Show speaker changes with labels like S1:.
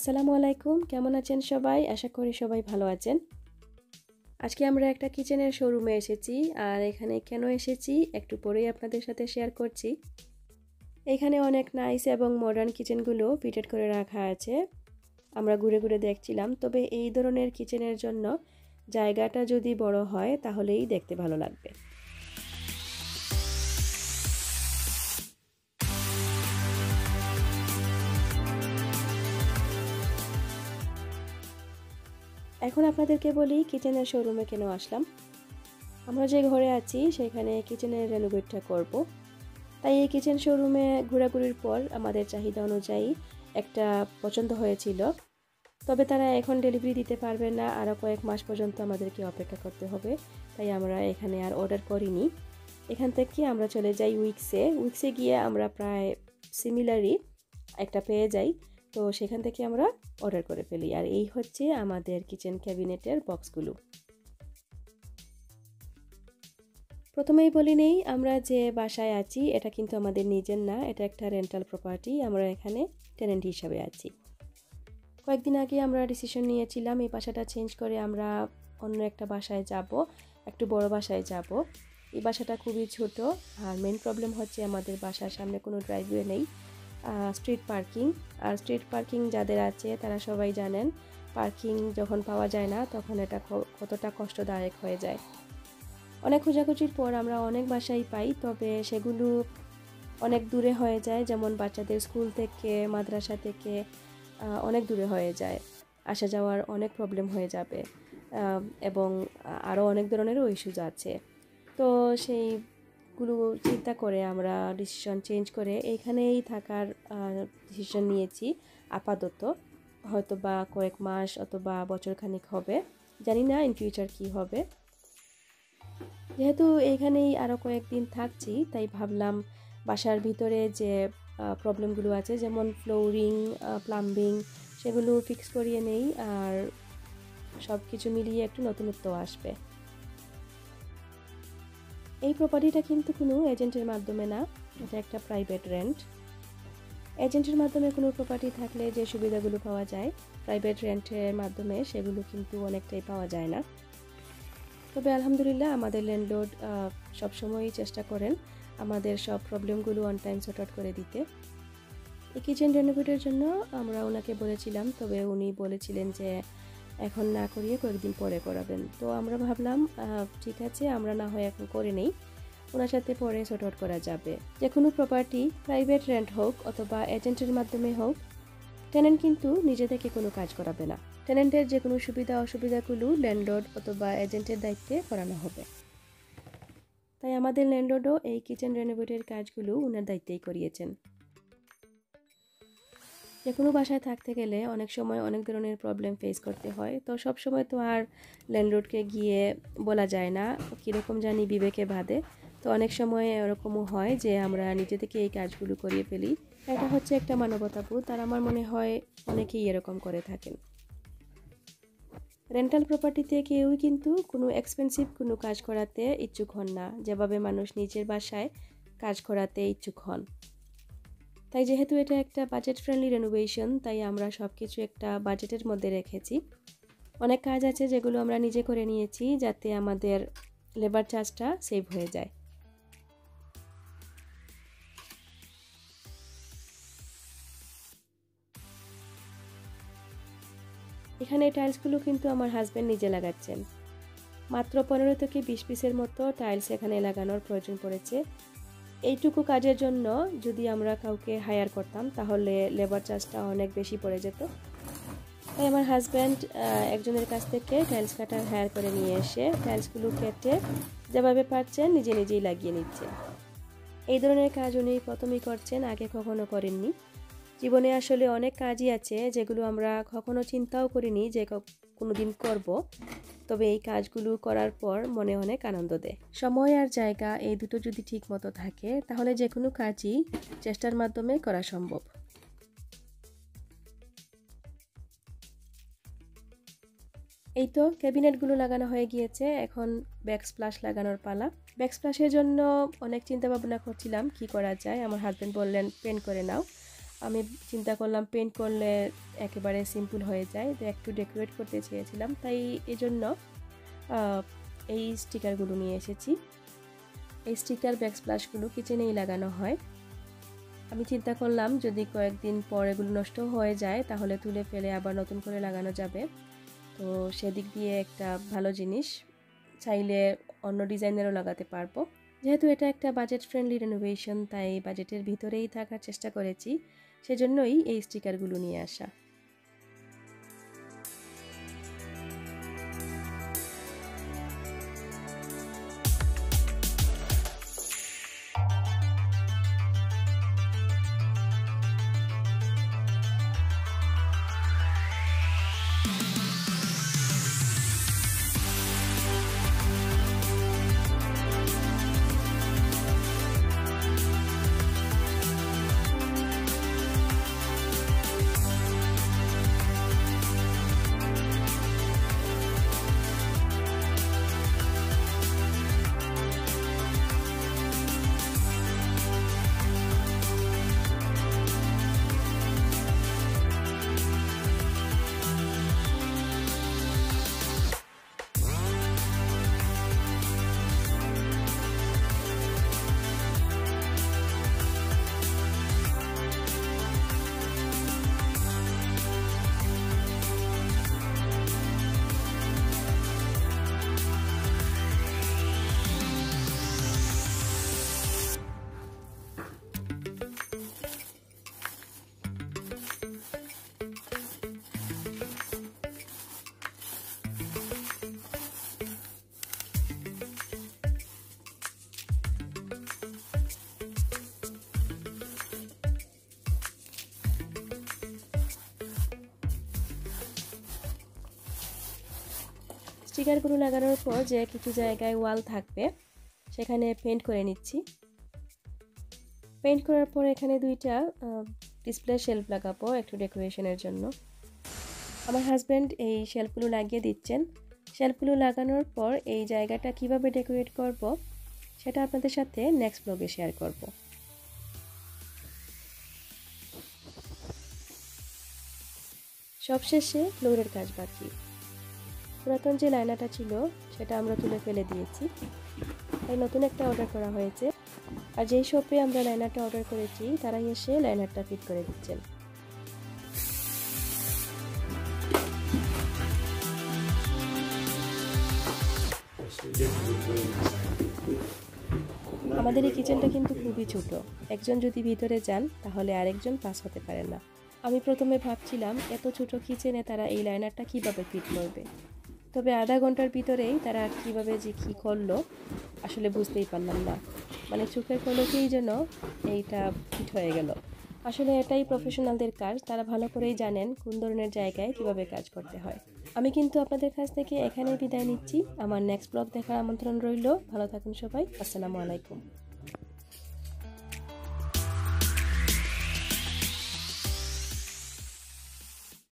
S1: আসসালামু আলাইকুম, কেমন আছেন সবাই? আশা করি সবাই ভালো আছেন। আজকে আমরা একটা কিচেনের শোরুমে এসেছি, আর এখানে কেন এসেছি একটু পরেই আপনাদের সাথে শেয়ার করছি। এখানে অনেক নাইস এবং মডার্ন কিচেনগুলো ফিটেড করে রাখা আছে। আমরা ঘুরে ঘুরে দেখছিলাম, তবে এই ধরনের কিচেনের জন্য জায়গাটা যদি বড় হয় তাহলেই দেখতে ভালো লাগবে। এখন আপনাদেরকে বলি কিচেনের শোরুমে কেন আসলাম। আমরা যে ঘরে আছি সেখানে কিচেনের রেনোভেটটা করব, তাই এই কিচেন শোরুমে ঘোরাঘুরির পর আমাদের চাহিদা অনুযায়ী একটা পছন্দ হয়েছিল। তবে তারা এখন ডেলিভারি দিতে পারবে না, আরও কয়েক মাস পর্যন্ত আমাদেরকে অপেক্ষা করতে হবে, তাই আমরা এখানে আর অর্ডার করিনি। এখান থেকে আমরা চলে যাই উইক্সে গিয়ে আমরা প্রায় সিমিলারই একটা পেয়ে যাই, তো সেখান থেকে আমরা অর্ডার করে ফেলি। আর এই হচ্ছে আমাদের কিচেন ক্যাবিনেটের বক্সগুলো। প্রথমেই বলি নেই, আমরা যে বাসায় আছি এটা কিন্তু আমাদের নিজের না, এটা একটা রেন্টাল প্রপার্টি। আমরা এখানে টেনেন্ট হিসাবে আছি। কয়েকদিন আগে আমরা ডিসিশন নিয়েছিলাম এই বাসাটা চেঞ্জ করে আমরা অন্য একটা বাসায় যাব, একটু বড় বাসায় যাব। এই বাসাটা খুবই ছোট, আর মেন প্রবলেম হচ্ছে আমাদের বাসার সামনে কোনো ড্রাইভওয়ে নেই, স্ট্রিট পার্কিং। আর স্ট্রিট পার্কিং যাদের আছে তারা সবাই জানেন, পার্কিং যখন পাওয়া যায় না তখন এটা কতটা কষ্টদায়ক হয়ে যায়। অনেক খোঁজাখুঁজির পর আমরা অনেক বাসাই পাই, তবে সেগুলো অনেক দূরে হয়ে যায়, যেমন বাচ্চাদের স্কুল থেকে মাদ্রাসা থেকে অনেক দূরে হয়ে যায়, আসা যাওয়ার অনেক প্রবলেম হয়ে যাবে, এবং আরও অনেক ধরনেরও ইস্যুজ আছে। তো সেইগুলো চিন্তা করে আমরা ডিসিশন চেঞ্জ করে এইখানেই থাকার ডিসিশন নিয়েছি আপাতত। হয়তো বা কয়েক মাস অথবা বছরখানিক হবে, জানি না ইন ফিউচার কী হবে। যেহেতু এইখানেই আরও কয়েকদিন থাকছি, তাই ভাবলাম বাসার ভিতরে যে প্রবলেমগুলো আছে, যেমন ফ্লোরিং, প্লাম্বিং, সেগুলো ফিক্স করিয়ে নেই, আর সব কিছু মিলিয়ে একটু নতুনত্ব আসবে। এই প্রপার্টিটা কিন্তু কোনো এজেন্টের মাধ্যমে না, এটা একটা প্রাইভেট রেন্ট। এজেন্টের মাধ্যমে কোনো প্রপার্টি থাকলে যে সুবিধাগুলো পাওয়া যায়, প্রাইভেট রেন্টের মাধ্যমে সেগুলো কিন্তু অনেকটাই পাওয়া যায় না। তবে আলহামদুলিল্লাহ আমাদের ল্যান্ডলর্ড সবসময়ই চেষ্টা করেন আমাদের সব প্রবলেমগুলো অন টাইম সর্ট আউট করে দিতে। এই কিচেন রেনোভেটের জন্য আমরা ওনাকে বলেছিলাম, তবে উনি বলেছিলেন যে এখন না করিয়ে কয়েকদিন পরে করাবেন। তো আমরা ভাবলাম ঠিক আছে, আমরা না হয় এখন করে নেই, ওনার সাথে পরে সর্ট আউট করা যাবে। যে কোনো প্রপার্টি প্রাইভেট রেন্ট হোক অথবা এজেন্টের মাধ্যমে হোক, টেনেন্ট কিন্তু নিজে থেকে কোনো কাজ করাবে না। টেনেন্টের যে কোনো সুবিধা অসুবিধাগুলো ল্যান্ডলর্ড অথবা এজেন্টের দায়িত্বে করানো হবে। তাই আমাদের ল্যান্ডলর্ডও এই কিচেন রেনোভেটের কাজগুলো ওনার দায়িত্বেই করিয়েছেন। যে কোনো বাসায় থাকতে গেলে অনেক সময় অনেক ধরনের প্রবলেম ফেস করতে হয়, তো সব সময় তো আর ল্যান্ডলর্ডকে গিয়ে বলা যায় না, কীরকম জানি বিবেকে বাঁধে। তো অনেক সময় এরকমও হয় যে আমরা নিজে থেকে এই কাজগুলো করিয়ে ফেলি। এটা হচ্ছে একটা মানবতাবোধ, আর আমার মনে হয় অনেকেই এরকম করে থাকেন। রেন্টাল প্রপার্টিতে কেউই কিন্তু কোনো এক্সপেন্সিভ কোনো কাজ করাতে ইচ্ছুক হন না, যেভাবে মানুষ নিজের বাসায় কাজ করাতে ইচ্ছুক হন। তাই যেহেতু এটা একটা বাজেট ফ্রেন্ডলি রেনোভেশন, তাই আমরা সব কিছু একটা বাজেটের মধ্যে রেখেছি। অনেক কাজ আছে যেগুলো আমরা নিজে করে নিয়েছি, যাতে আমাদের লেবার চার্জটা সেভ হয়ে যায়। এখানে টাইলসগুলো কিন্তু আমার হাজব্যান্ড নিজে লাগাচ্ছেন। মাত্র 15 থেকে 20 পিসের মতো টাইলস এখানে লাগানোর প্রয়োজন পড়েছে। এইটুকু কাজের জন্য যদি আমরা কাউকে হায়ার করতাম তাহলে লেবার চার্জটা অনেক বেশি পড়ে যেত। তাই আমার হাজব্যান্ড একজনের কাছ থেকে টাইলস কাটার হায়ার করে নিয়ে এসে টাইলসগুলো কেটে যেভাবে পারছেন নিজে নিজেই লাগিয়ে নিচ্ছে। এই ধরনের কাজ উনি প্রথমেই করছেন, আগে কখনো করেননি। জীবনে আসলে অনেক কাজই আছে যেগুলো আমরা কখনো চিন্তাও করিনি যে কোনোদিন করব, তবে এই কাজগুলো করার পর মনে অনেক আনন্দ দেয়। সময় আর জায়গা এই দুটো যদি ঠিক মতো থাকে তাহলে যে কোনো কাজই চেষ্টার মাধ্যমে করা সম্ভব। এই তো ক্যাবিনেটগুলো লাগানো হয়ে গিয়েছে, এখন ব্যাকস্প্লাশ লাগানোর পালা। ব্যাকস্প্লাশের জন্য অনেক চিন্তা ভাবনা করছিলাম কি করা যায়। আমার হাজব্যান্ড বললেন পেন্ট করে নাও, আমি চিন্তা করলাম পেন্ট করলে একেবারে সিম্পল হয়ে যায়, তো একটু ডেকোরেট করতে চেয়েছিলাম, তাই এজন্য এই স্টিকারগুলো নিয়ে এসেছি। এই স্টিকার ব্যাকস্প্ল্যাশগুলো কিচেনেই লাগানো হয়। আমি চিন্তা করলাম যদি কয়েকদিন পর এগুলো নষ্ট হয়ে যায় তাহলে তুলে ফেলে আবার নতুন করে লাগানো যাবে, তো সেদিক দিয়ে একটা ভালো জিনিস, চাইলে অন্য ডিজাইনেরও লাগাতে পারবো। যেহেতু এটা একটা বাজেট ফ্রেন্ডলি রেনোভেশন, তাই বাজেটের ভিতরেই থাকার চেষ্টা করেছি, সেজন্যই এই স্টিকারগুলো নিয়ে আসা। স্টিকারগুলো লাগানোর পর যে কিছু জায়গায় ওয়াল থাকবে সেখানে পেন্ট করে নিচ্ছি। পেন্ট করার পর এখানে দুইটা ডিসপ্লে শেলফ লাগাবো একটু ডেকোরেশনের জন্য। আমার হাজব্যান্ড এই শেলফগুলো লাগিয়ে দিচ্ছেন। শেলফগুলো লাগানোর পর এই জায়গাটা কিভাবে ডেকোরেট করব সেটা আপনাদের সাথে নেক্সট ব্লগে শেয়ার করব। সবশেষে ফ্লোরের কাজ বাকি। পুরাতন যে লাইনাটা ছিল সেটা আমরা তুলে ফেলে দিয়েছি, তাই নতুন একটা অর্ডার করা হয়েছে। আর যেই শপে আমরা লাইনারটা অর্ডার করেছি তারাই এসে লাইনারটা ফিট করে দিচ্ছেন। আমাদের এই কিচেনটা কিন্তু খুবই ছোট, একজন যদি ভিতরে যান তাহলে আরেকজন পাস হতে পারে না। আমি প্রথমে ভাবছিলাম এত ছোট কিচেনে তারা এই লাইনারটা কিভাবে ফিট করবে, তবে আধা ঘন্টার ভিতরেই তারা কিভাবে যে কী করলো আসলে বুঝতেই পারলাম না, মানে চোখের পলকেই যেন এইটা ফিট হয়ে গেল। আসলে এটাই প্রফেশনালদের কাজ, তারা ভালো করেই জানেন কোন ধরনের জায়গায় কিভাবে কাজ করতে হয়। আমি কিন্তু আপনাদের কাছ থেকে এখানেই বিদায় নিচ্ছি। আমার নেক্সট ব্লগ দেখার আমন্ত্রণ রইল। ভালো থাকুন সবাই। আসসালামু আলাইকুম।